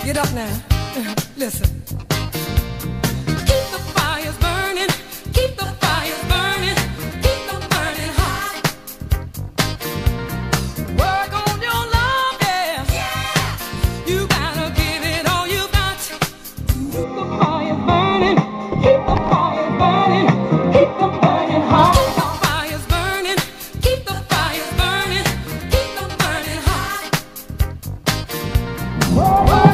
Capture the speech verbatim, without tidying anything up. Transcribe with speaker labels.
Speaker 1: Get up now. Listen. Keep the fires burning. Keep the fires burning. Keep them burning hot. Work on your love, yeah. Yeah. You gotta give it all you got. Keep the fires burning. Keep the fires burning. Keep them burning hot. Keep the fires burning. Keep the fires burning. Keep them burning hot. Whoa.